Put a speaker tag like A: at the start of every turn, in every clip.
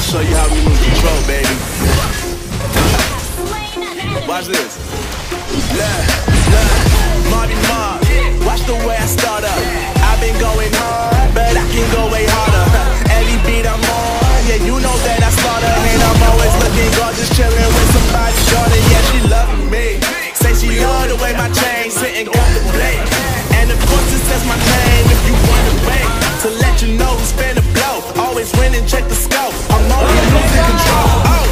A: show you how we lose control, baby. Watch this. Mlbb, watch the way I start up. I've been going hard, but I can go way harder. Every beat I'm on, yeah, you know that I slaughter. And I'm always looking gorgeous, chilling with somebody's daughter. Yeah, she loving me. Say she love the way my chain sitting comfortably. And of course it says my name if you wanna wait. To let you know who's finna blow. Always win and check the scope. I'm always losing control. Oh.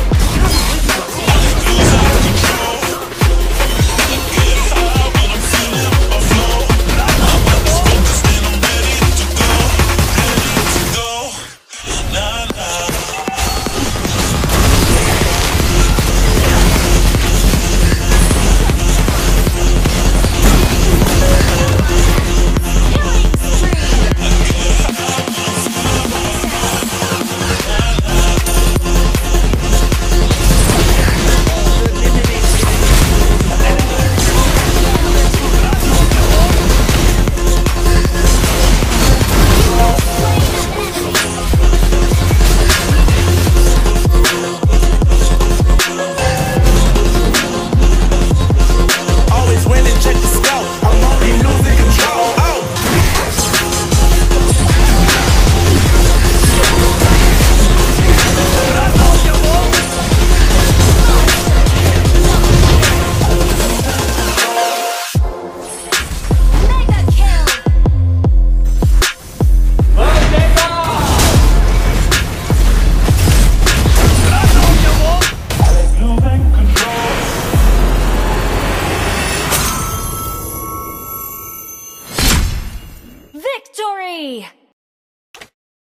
B: Victory!